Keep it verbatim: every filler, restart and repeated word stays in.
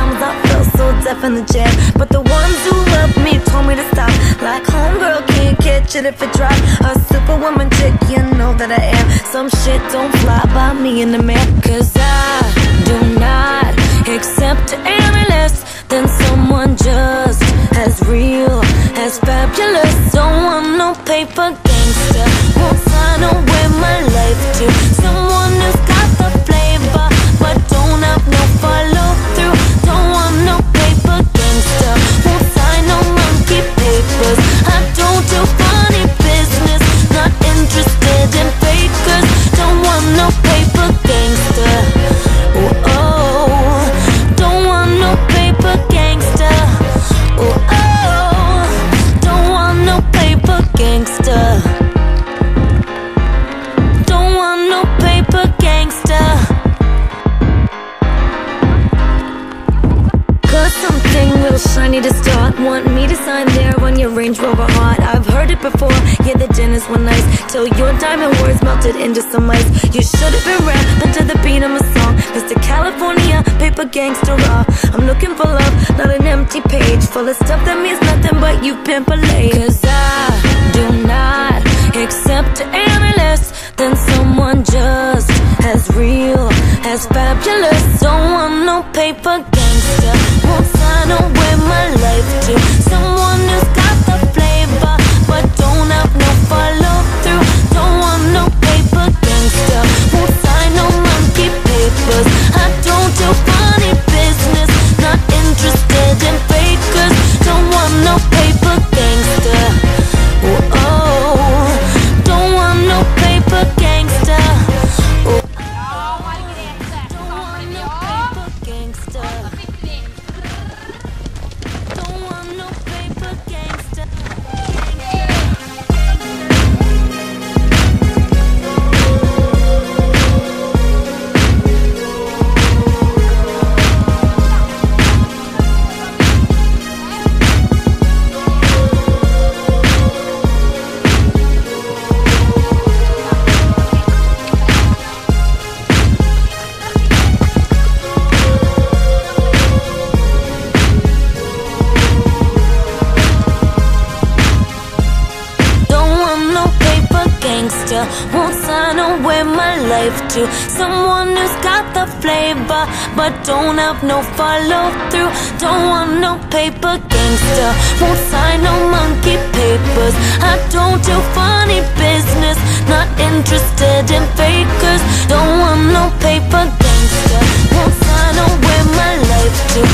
times I felt so deaf in the jam, but the ones who loved me told me to stop. Like homegirl can't catch it if it drop. A superwoman chick, you know that I am. Some shit don't fly by me in the man, cause I do not accept any less than someone just as real, as fabulous. Don't want no paper gangster, won't sign away my life to someone who's got the flavor but don't have no follow through. Don't want no paper gangster, won't sign no monkey papers. I don't do funny business, not interested in fakers. Don't want no paper gangster. Oh, oh. Don't want no paper gangster. Oh, oh. Don't want no paper gangster. Don't want no paper gangster. Cause something real shiny to start. Want me to sign there on your Range Rover heart. I've heard it before, yeah, the dinners were nice, till your diamond words melted into some ice. You should have been rapping to the beat of my song, Mister California, paper gangster raw. I'm looking for love, not an empty page full of stuff that means nothing but you pimp a lady. Cause I do not accept any less than someone just as real, as fabulous. Don't want no paper gangster, won't sign away my life to someone who's got the flavor but don't have no follow through. Don't want no paper gangster, won't sign no monkey papers. I don't do funny business, not interested in fakers. Don't want no paper gangster. Oh, oh. Don't want no paper gangster. Oh, don't want no paper gangster. Don't want no paper gangster. Won't sign away my life to someone who's got the flavor but don't have no follow through. Don't want no paper gangster, won't sign no monkey papers. I don't do funny business, not interested in fakers. Don't want no paper gangster, won't sign away my life to